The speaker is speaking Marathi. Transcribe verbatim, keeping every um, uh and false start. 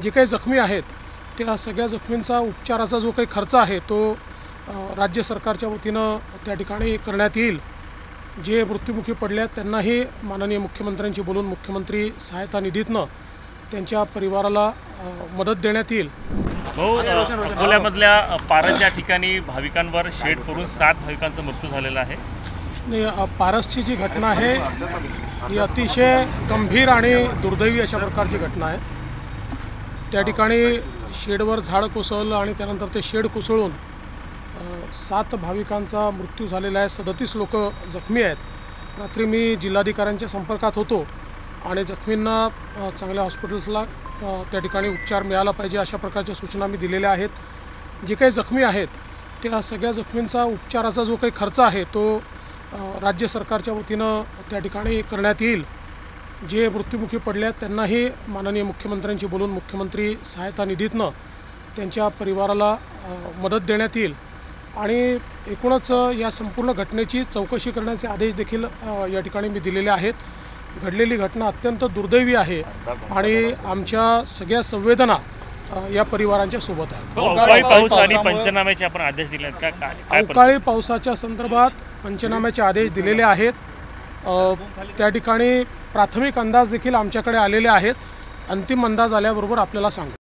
जे काही जखमी आहेत त्या सगळ्या जखमींचा उपचाराचा जो काही खर्च आहे तो राज्य सरकारच्या वतीनं त्या ठिकाणी करण्यात येईल। जे मृत्युमुखी पडले आहेत त्यांनाही माननीय मुख्यमंत्र्यांशी बोलून मुख्यमंत्री सहायता निधीतनं त्यांच्या परिवाराला मदत देण्यात येईल। भाऊ, अकोल्यामधल्या पारस या ठिकाणी भाविकांवर शेड करून सात भाविकांचा मृत्यू झालेला आहे। नाही, पारसची जी घटना आहे ही अतिशय गंभीर आणि दुर्दैवी अशा प्रकारची घटना आहे। त्या ठिकाणी शेडवर झाड कोसळलं आणि त्यानंतर ते शेड कोसळून सात भाविकांचा मृत्यू झालेला आहे। सदतीस लोक जखमी आहेत। रात्री मी जिल्हाधिकाऱ्यांच्या संपर्कात होतो आणि जखमींना चांगल्या हॉस्पिटल्सला त्या ठिकाणी उपचार मिळाला पाहिजे अशा प्रकारच्या सूचना मी दिलेल्या आहेत। जे काही जखमी आहेत त्या सगळ्या जखमींचा उपचाराचा जो काही खर्च आहे तो राज्य सरकारच्या वतीनं त्या ठिकाणी करण्यात येईल। जे मृत्युमुखी पडले आहेत त्यांनाही माननीय मुख्यमंत्र्यांशी बोलून मुख्यमंत्री सहायता निधीतनं त्यांच्या परिवाराला मदत देण्यात येईल आणि एकूणच या संपूर्ण घटनेची चौकशी करण्याचे आदेश देखील या ठिकाणी मी दिलेले आहेत। घडलेली घटना अत्यंत दुर्दैवी आहे आणि आमच्या सगळ्या संवेदना या परिवारांच्या सोबत आहेत। अवकाळी पाऊस आणि पंचनाम्याचे आपण आदेश दिले आहेत का? काय अवकाळी पावसाच्या संदर्भात पंचनाम्याचे आदेश दिलेले आहेत। त्या ठिकाणी प्राथमिक अंदाज देखील आमच्याकडे आलेले आहेत। अंतिम अंदाज आल्याबरोबर आपल्याला सांगू।